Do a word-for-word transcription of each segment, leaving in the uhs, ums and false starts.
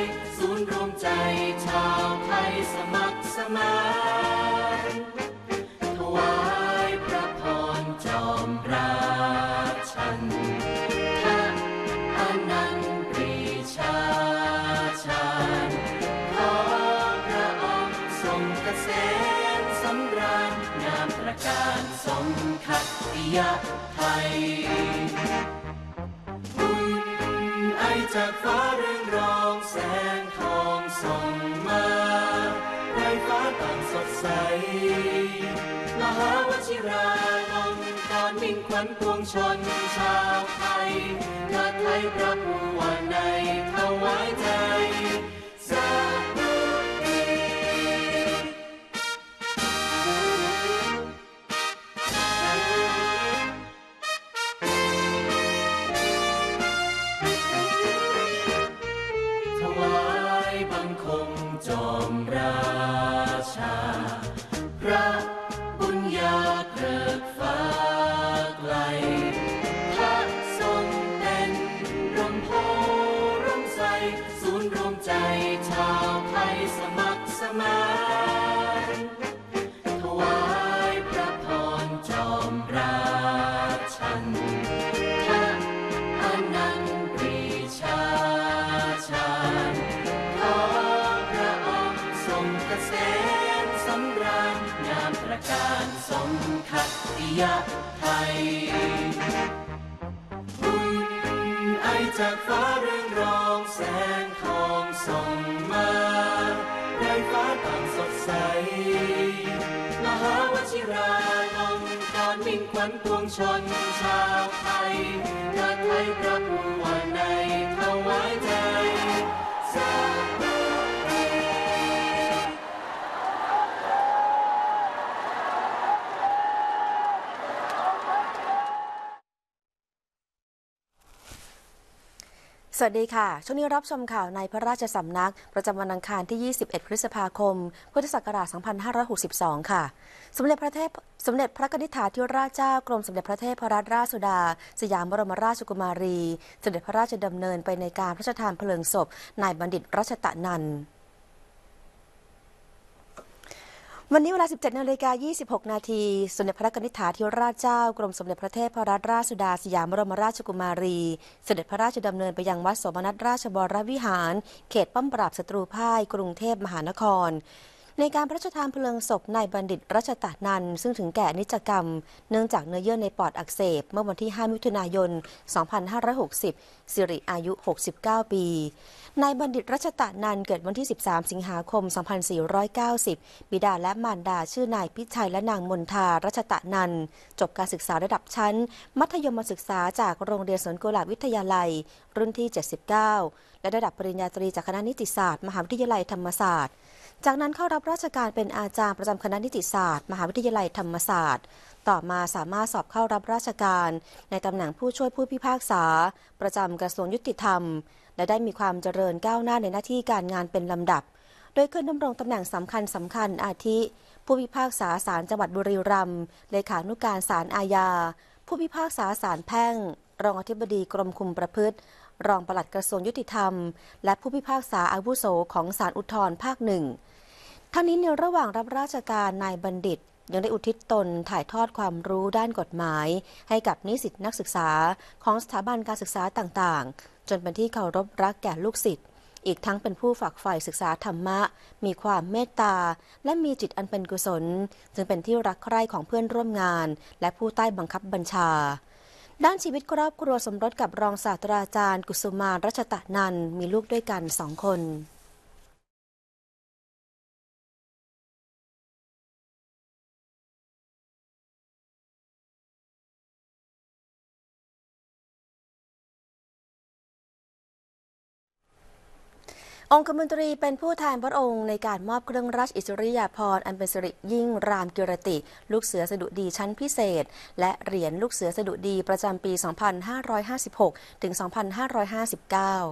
ศูนย์รวมใจชาวไทยสมัครสมานถวายพระพรจอมราชันทะอนันต์ปรีชาชาญขอพระองค์ทรงเกษมสำราญงามตระการสมคัตติยไทยบุญไอจากฟ้าเรืองรองแสงทองส่องมาไร้ฟ้าต่างสดใสมหาวชิราลงกรมิ่งขวัญปวงชนชาวไทยเทิดไทยพระผู้ว่าในถวายใจสาธุถวายบังคมจอมราชาพระบุญญาเกิดฟ้าไกลถ้าทรงเป็นร่มโพร่มใสศูนย์รวมใจชาวไทยสมัครสมานถวายพระพรจอมราชันทะอนันต์ปรีชาชาญขอพระองค์ทรงเกษมสำราญงามตระการสมคัตติยไทยบุญไอจากฟ้าเรืองรองแสงทองส่องมาไร้ฟ้าต่างสดใสมหาวชิราลงกรมิ่งขวัญปวงชนชาวไทยเทิดไทยพระผู้ว่าในถวายใจสาธุสวัสดีค่ะช่วงนี้รับชมข่าวในพระราชสำนักประจำวันอังคารที่ ยี่สิบเอ็ด พฤษภาคม พุทธศักราช สองพันห้าร้อยหกสิบสอง ค่ะสมเด็จพระเทพสมเด็จพระกนิษฐาธิราชเจ้ากรมสมเด็จพระเทพรัตนราชสุดาสยามบรมราชกุมารีเสด็จพระราชดำเนินไปในการพระราชทานเพลิงศพนายบัณฑิตรัชตนันท์วันนี้เวลา สิบเจ็ดนาฬิกายี่สิบหกนาทีสมเด็จพระกนิษฐาธิราชเจ้ากรมสมเด็จพระเทพรัตนราชสุดาสยามบรมราชกุมารีเสด็จพระราชดำเนินไปยังวัดโสมนัสราชบรวิหารเขตป้อมปราบศัตรูพ่ายกรุงเทพมหานครในการพระราชทานเพลิงศพนายบัณฑิตรัชตนันท์ซึ่งถึงแก่นิจกรรมเนื่องจากเนื้อเยื่อในปอดอักเสบเมื่อวันที่ห้ามิถุนายนสองพันห้าร้อยหกสิบสิริอายุหกสิบเก้าปีนายบัณฑิตรัชตนันท์เกิดวันที่สิบสามสิงหาคมสองพันสี่ร้อยเก้าสิบบิดาและมารดาชื่อนายพิชัยและนางมนทารัชตนันท์จบการศึกษาระดับชั้นมัธยมศึกษาจากโรงเรียนสวนกุหลาบวิทยาลัยรุ่นที่เจ็ดสิบเก้าและระดับปริญญาตรีจากคณะนิติศาสตร์มหาวิทยาลัยธรรมศาสตร์จากนั้นเข้ารับราชการเป็นอาจารย์ประจำคณะนิติศาสตร์มหาวิทยาลัยธรรมศาสตร์ต่อมาสามารถสอบเข้ารับราชการในตำแหน่งผู้ช่วยผู้พิพากษาประจำกระทรวงยุติธรรมและได้มีความเจริญก้าวหน้าในหน้าที่การงานเป็นลำดับโดยขึ้นดำรงตำแหน่งสำคัญสำคัญอาทิผู้พิพากษาศาลจังหวัดบุรีรัมย์เลขานุการศาลอาญาผู้พิพากษาศาลแพ่งรองอธิบดีกรมคุมประพฤติรองปลัดกระทรวงยุติธรรมและผู้พิพากษาอาวุโสของศาลอุทธรภาคหนึ่งทั้งนี้ในระหว่างรับราชการนายบัณฑิตยังได้อุทิศตนถ่ายทอดความรู้ด้านกฎหมายให้กับนิสิตนักศึกษาของสถาบันการศึกษาต่างๆจนเป็นที่เคารพรักแก่ลูกศิษย์อีกทั้งเป็นผู้ฝักใฝ่ศึกษาธรรมะมีความเมตตาและมีจิตอันเป็นกุศลจึงเป็นที่รักใคร่ของเพื่อนร่วมงานและผู้ใต้บังคับบัญชาด้านชีวิตครอบครัวสมรสกับรองศาสตราจารย์กุสุมานรัชตนันท์มีลูกด้วยกันสองคนองคมนตรีเป็นผู้แทนพระองค์ในการมอบเครื่องราชอิสริยาภรณ์อันเป็นสิริยิ่งรามกิรติลูกเสือสดุดีชั้นพิเศษและเหรียญลูกเสือสดุดีประจำปี สองพันห้าร้อยห้าสิบหก ถึง สองพันห้าร้อยห้าสิบเก้า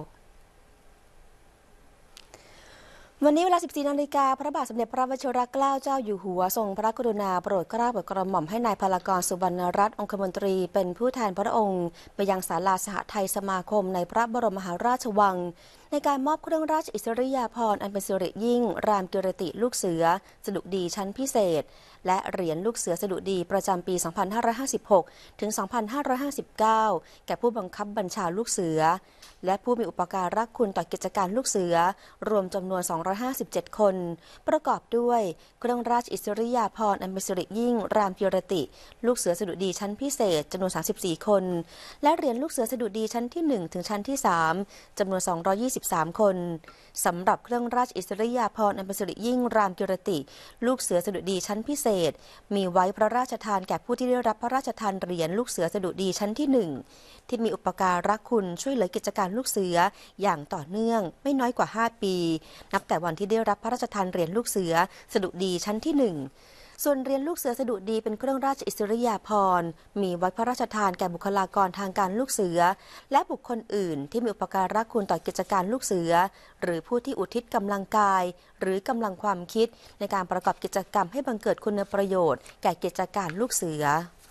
วันนี้เวลา สิบสี่ นาฬิกาพระบาทสมเด็จพระวชิรเกล้าเจ้าอยู่หัวทรงพระกรุณาโปรดเกล้าโปรดกระหม่อมให้นายพลากรสุวรรณรัตน์องคมนตรีเป็นผู้แทนพระองค์ไปยังศาลาสหไทยสมาคมในพระบรมมหาราชวังในการมอบเครื่องราชอิสริยาภรณ์อันเป็นสิริยิ่งรามกิรติลูกเสือสดุดีชั้นพิเศษและเหรียญลูกเสือสดุดีประจำปี สองพันห้าร้อยห้าสิบหก ถึง สองพันห้าร้อยห้าสิบเก้า แก่ผู้บังคับบัญชาลูกเสือและผู้มีอุปการะคุณต่อกิจการลูกเสือรวมจำนวน สองร้อยห้าสิบเจ็ด คนประกอบด้วยเครื่องราชอิสริยาภรณ์อันเป็นสิริยิ่งรามกิรติลูกเสือสดุดีชั้นพิเศษจำนวน สามสิบสี่ คนและเหรียญลูกเสือสดุดีชั้นที่ หนึ่ง ถึงชั้นที่ สามจำนวน สองร้อยยี่สิบสาม คนสำหรับเครื่องราชอิสริยาภรณ์อันเป็นสิริยิ่งรามกิรติลูกเสือสดุดีชั้นพิเศษมีไว้พระราชทานแก่ผู้ที่ได้รับพระราชทานเหรียญลูกเสือสดุดีชั้นที่ หนึ่งที่มีอุปการะคุณช่วยเหลือกิจการลูกเสืออย่างต่อเนื่องไม่น้อยกว่าห้าปีนับแต่วันที่ได้รับพระราชทานเหรียญลูกเสือสดุดีชั้นที่ หนึ่งส่วนเหรียญลูกเสือสดุดีเป็นเครื่องราชอิสริยาภรณ์มีไว้พระราชทานแก่บุคลากรทางการลูกเสือและบุคคลอื่นที่มีอุปการะคุณต่อกิจการลูกเสือหรือผู้ที่อุทิศกำลังกายหรือกำลังความคิดในการประกอบกิจกรรมให้บังเกิดคุณประโยชน์แก่กิจการลูกเสือ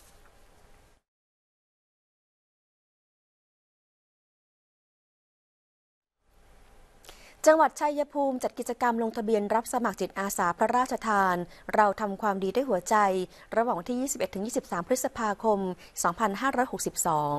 จังหวัดชัยภูมิจัดกิจกรรมลงทะเบียนรับสมัครจิตอาสาพระราชทานเราทำความดีด้วยหัวใจระหว่างวันที่ ยี่สิบเอ็ดถึงยี่สิบสาม พฤษภาคม สองพันห้าร้อยหกสิบสอง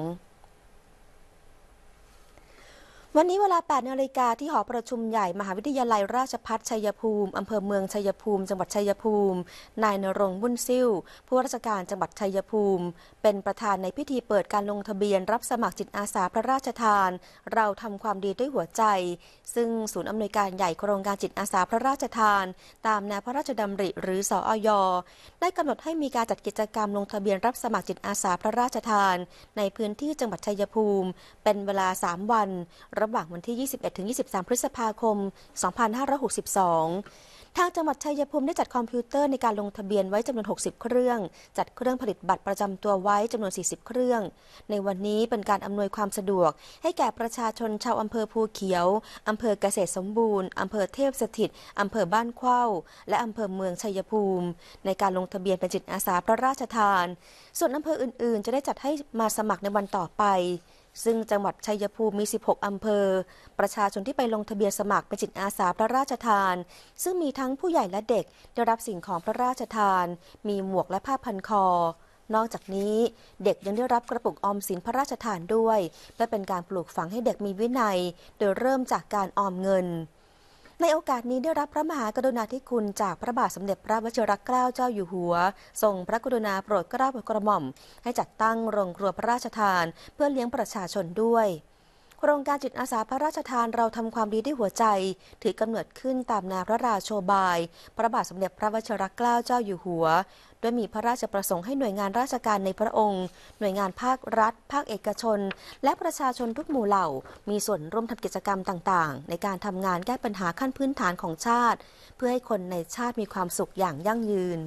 วันนี้เวลา แปด นาฬิกาที่หอประชุมใหญ่มหาวิทยาลัยราชภัฏชัยภูมิอำเภอเมืองชัยภูมิจังหวัดชัยภูมินายณรงค์บุญซิ่วผู้ว่าราชการจังหวัดชัยภูมิเป็นประธานในพิธีเปิดการลงทะเบียนรับสมัครจิตอาสาพระราชทานเราทำความดีด้วยหัวใจซึ่งศูนย์อำนวยการใหญ่โครงการจิตอาสาพระราชทานตามแนวพระราชดำริหรือสอย.ได้กำหนดให้มีการจัดกิจกรรมลงทะเบียนรับสมัครจิตอาสาพระราชทานในพื้นที่จังหวัดชัยภูมิเป็นเวลาสามวันระหว่างวันที่ ยี่สิบเอ็ดถึงยี่สิบสาม พฤษภาคม สองพันห้าร้อยหกสิบสอง ทางจังหวัดชัยภูมิได้จัดคอมพิวเตอร์ในการลงทะเบียนไว้จำนวนหกสิบเครื่องจัดเครื่องผลิตบัตรประจำตัวไว้จำนวนสี่สิบเครื่องในวันนี้เป็นการอำนวยความสะดวกให้แก่ประชาชนชาวอำเภอภูเขียวอำเภอเกษตรสมบูรณ์อำเภอเทพสถิตอำเภอบ้านเข้าและอำเภอเมืองชัยภูมิในการลงทะเบียนเป็นจิตอาสาพระราชทานส่วนอำเภออื่นๆจะได้จัดให้มาสมัครในวันต่อไปซึ่งจังหวัดชัยภูมิมีสิบหกอำเภอประชาชนที่ไปลงทะเบียนสมัครเป็นจิตอาสาพระราชทานซึ่งมีทั้งผู้ใหญ่และเด็กได้รับสิ่งของพระราชทานมีหมวกและผ้าพันคอนอกจากนี้เด็กยังได้รับกระปุกออมสินพระราชทานด้วยและเป็นการปลูกฝังให้เด็กมีวินัยโดยเริ่มจากการออมเงินในโอกาสนี้ได้รับพระมหากรุณาธิคุณจากพระบาทสมเด็จพระวชิรเกล้าเจ้าอยู่หัวทรงพระกรุณาโปรดเกล้าโปรดกระหม่อมให้จัดตั้งโรงครัวพระราชทานเพื่อเลี้ยงประชาชนด้วยโครงการจิตอาสาพระราชทานเราทำความดีด้วยหัวใจถือกำเนิดขึ้นตามแนวพระราโชบายพระบาทสมเด็จพระวชิรเกล้าเจ้าอยู่หัวโดยมีพระราชประสงค์ให้หน่วยงานราชการในพระองค์หน่วยงานภาครัฐภาคเอกชนและประชาชนทุกหมู่เหล่ามีส่วนร่วมทำกิจกรรมต่างๆในการทำงานแก้ปัญหาขั้นพื้นฐานของชาติเพื่อให้คนในชาติมีความสุขอย่างยั่งยืน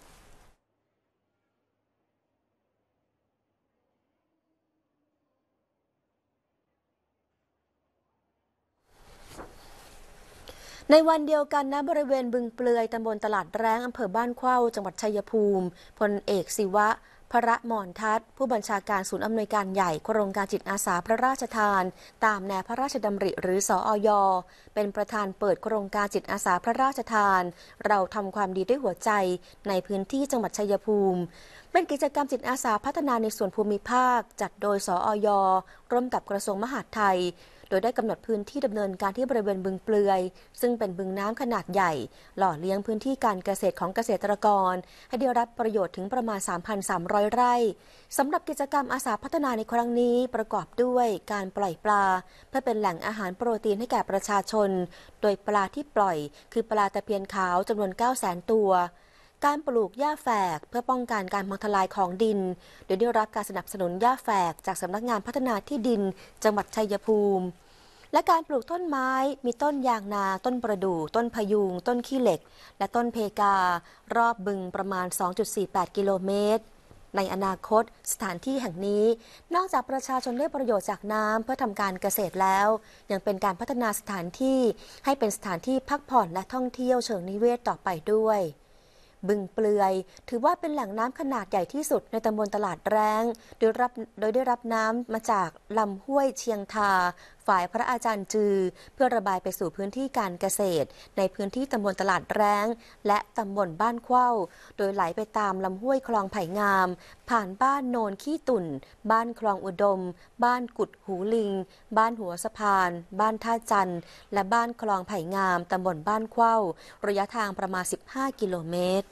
ในวันเดียวกันณบริเวณบึงเปลือยตำบลตลาดแร้งอำเภอบ้านเข้าจังหวัดชัยภูมิพลเอกศิวะพระมรทัศน์ผู้บัญชาการศูนย์อำนวยการใหญ่โครงการจิตอาสาพระราชทานตามแนวพระราชดำริหรือสอย.เป็นประธานเปิดโครงการจิตอาสาพระราชทานเราทำความดีด้วยหัวใจในพื้นที่จังหวัดชัยภูมิเป็นกิจกรรมจิตอาสาพัฒนาในส่วนภูมิภาคจัดโดยสอย.ร่วมกับกระทรวงมหาดไทยโดยได้กำหนดพื้นที่ดำเนินการที่บริเวณบึงเปลือยซึ่งเป็นบึงน้ำขนาดใหญ่หล่อเลี้ยงพื้นที่การเกษตรของเกษตรกรให้ได้รับประโยชน์ถึงประมาณ สามพันสามร้อย ไร่สำหรับกิจกรรมอาสาพัฒนาในครั้งนี้ประกอบด้วยการปล่อยปลาเพื่อเป็นแหล่งอาหารโปรตีนให้แก่ประชาชนโดยปลาที่ปล่อยคือปลาตะเพียนขาวจำนวน เก้าแสน ตัวการปลูกหญ้าแฝกเพื่อป้องกันการพังทลายของดินโดยได้รับการสนับสนุนหญ้าแฝกจากสำนักงานพัฒนาที่ดินจังหวัดชัยภูมิและการปลูกต้นไม้มีต้นยางนาต้นประดู่ต้นพยุงต้นขี้เหล็กและต้นเพการอบบึงประมาณ สองจุดสี่แปด กิโลเมตรในอนาคตสถานที่แห่งนี้นอกจากประชาชนได้ประโยชน์จากน้ำเพื่อทำการเกษตรแล้วยังเป็นการพัฒนาสถานที่ให้เป็นสถานที่พักผ่อนและท่องเที่ยวเชิงนิเวศต่อไปด้วยบึงเปลือยถือว่าเป็นแหล่งน้ำขนาดใหญ่ที่สุดในตำบลตลาดแร้งโดยรับโดยได้รับน้ำมาจากลำห้วยเชียงทาฝ่ายพระอาจารย์จือเพื่อระบายไปสู่พื้นที่การเกษตรในพื้นที่ตำบลตลาดแร้งและตำบลบ้านเข้าโดยไหลไปตามลำห้วยคลองไผ่งามผ่านบ้านโนนขี้ตุ่นบ้านคลองอุดมบ้านกุดหูลิงบ้านหัวสะพานบ้านท่าจันและบ้านคลองไผ่งามตำบลบ้านเข้าระยะทางประมาณสิบห้ากิโลเมตร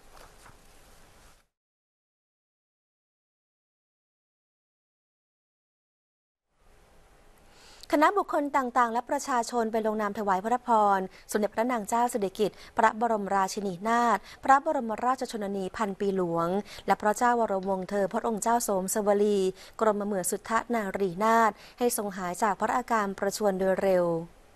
คณะบุคคลต่างๆและประชาชนไปลงนามถวายพระพรสมเด็จพระนางเจ้าสิริกิติ์พระบรมราชินีนาถพระบรมราชชนนีพันปีหลวงและพระเจ้าวรวงศ์เธอพระองค์เจ้าโสมสวลีกรมหมื่นสุทธนารีนาถให้ทรงหายจากพระอาการประชวรโดยเร็ว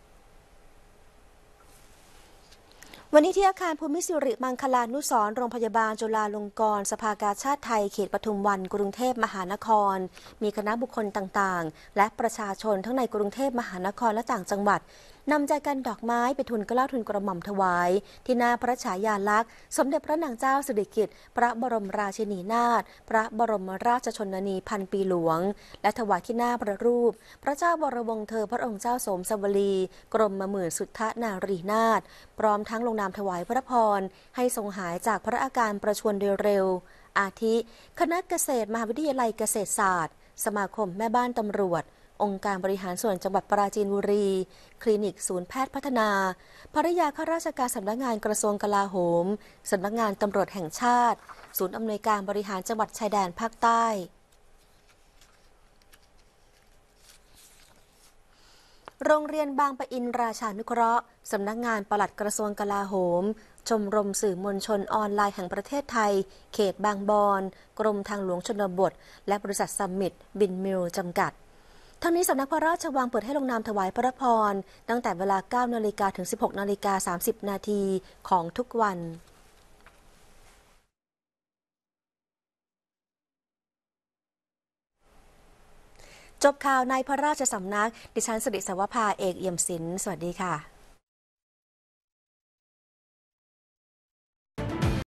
วันนี้ที่อาคารภูมิสิริมังคลานุสรณ์โรงพยาบาลจุฬาลงกรณ์สภากาชาดไทยเขตปทุมวันกรุงเทพมหานครมีคณะบุคคลต่างๆและประชาชนทั้งในกรุงเทพมหานครและต่างจังหวัดนำใจกันดอกไม้ไปทุนเกล้าทุนกระหม่อมถวายที่หน้าพระฉายาลักษณ์สมเด็จพระนางเจ้าสิริกิติ์พระบรมราชินีนาถพระบรมราชชนนีพันปีหลวงและถวายที่หน้าพระรูปพระเจ้าวรวงศ์เธอพระองค์เจ้าโสมสวลีกรมหมื่นสุทธนารีนาถพร้อมทั้งลงนามถวายพระพรให้ทรงหายจากพระอาการประชวรโดยเร็วอาทิคณะเกษตรมหาวิทยาลัยเกษตรศาสตร์สมาคมแม่บ้านตำรวจองค์การบริหารส่วนจังหวัดปราจีนบุรีคลินิกศูนย์แพทย์พัฒนาภริยาข้าราชการสำนักงานกระทรวงกลาโหมสำนักงานตำรวจแห่งชาติศูนย์อำนวยการบริหารจังหวัดชายแดนภาคใต้โรงเรียนบางปะอินราชานุเคราะห์สำนักงานปลัดกระทรวงกลาโหมชมรมสื่อมวลชนออนไลน์แห่งประเทศไทยเขตบางบอนกรมทางหลวงชนบทและบริษัทซัมมิตบินมิลจำกัดทั้งนี้สำนักพระราชวังเปิดให้ลงนามถวายพระพรตั้งแต่เวลา เก้านาฬิกา ถึง สิบหกนาฬิกาสามสิบนาทีของทุกวันจบข่าวในพระราชสำนักดิฉันสิริสวภาเอกเอี่ยมศิลป์สวัสดีค่ะ